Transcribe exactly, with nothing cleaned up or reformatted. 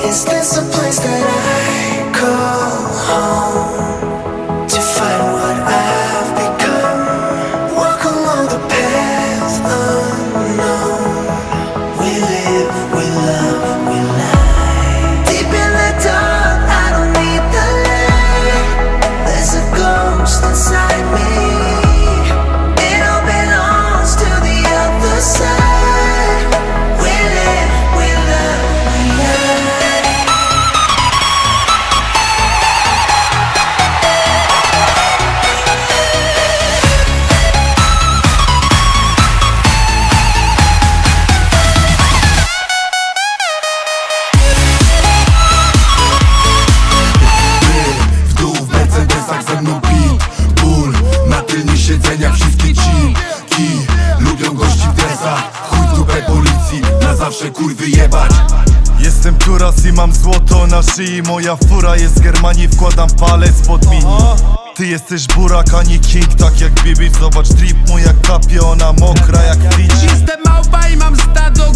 Is this a place that I call home to find what I've become? Walk along the path unknown. We live, we love, we lie. Deep in the dark, I don't need the light. There's a ghost inside me. It all belongs to the other side. We live, we love, we lie. W dół w Mercedesach ze mną pi ból na tylnych siedzeniach wszystkie ci ki lubią gości w dresach. Chuj w dupę policji, na zawsze kurwy jebać. Jestem turas i mam złoto na szyi. Moja fura jest z Germanii, wkładam palec pod mini. Ty jesteś burak, a nie king, tak jak Bibi. Zobacz drip mój jak kapie, ona mokra jak Fiji. Jestem małpa i mam stado